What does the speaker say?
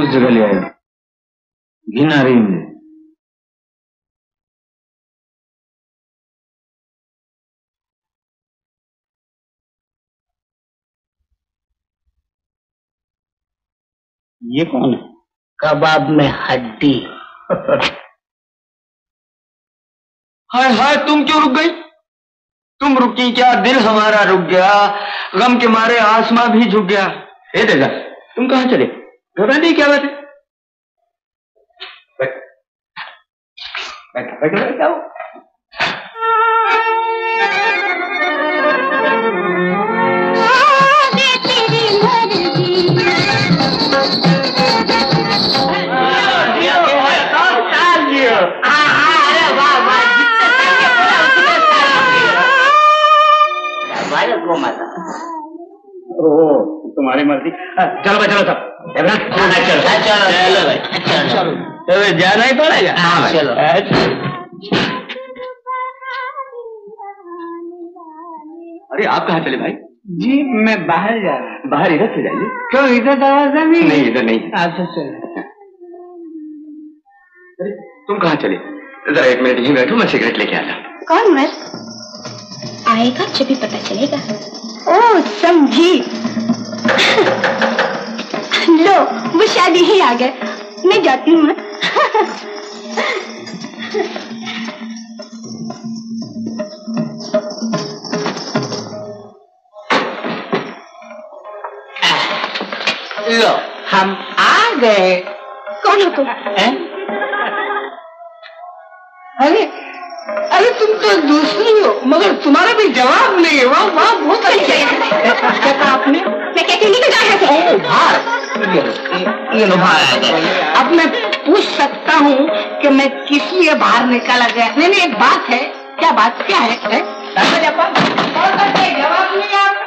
किस जगह ले आए? घिन आ रही है मुझे। ये कौन है? कबाब में हड्डी। हाय हाय, तुम क्यों रुक गई? तुम रुकी क्या, दिल हमारा रुक गया, गम के मारे आसमां भी झुक गया। ए तेजा, तुम कहाँ चले? घबरा नहीं, क्या बात है? बैठ बैठ बैठ बैठ आओ। तुम्हारी मर्जी। चलो भाई, चलो सब। चलो चलो भाई, चलो जाना ही पड़ेगा। हाँ चलो। अरे आप कहाँ चले भाई? जी मैं बाहर जा रहा हूँ। बाहर इधर से जाइए। क्यों, इधर दरवाजा नहीं? नहीं इधर नहीं। अच्छा चलो। अरे तुम कहाँ चले? जरा एक मिनट यहीं बैठो, मैं सिगरेट लेके आता। कौन मर आएगा जब भी पता चलेगा। ओ समझी। लो वो शादी ही आ गए, मैं जाती हूँ। लो हम आ गए। कौन हो तुम? अरे अरे तुम तो दूसरी हो, मगर तुम्हारा भी जवाब नहीं है। वाह वाह, बहुत अच्छा। क्या कहा आपने? मैं कहती नहीं ये लो बाहर। अब मैं पूछ सकता हूँ कि मैं किस लिए बाहर निकाला गया? नहीं एक बात है। क्या बात क्या है? जवाब नहीं आप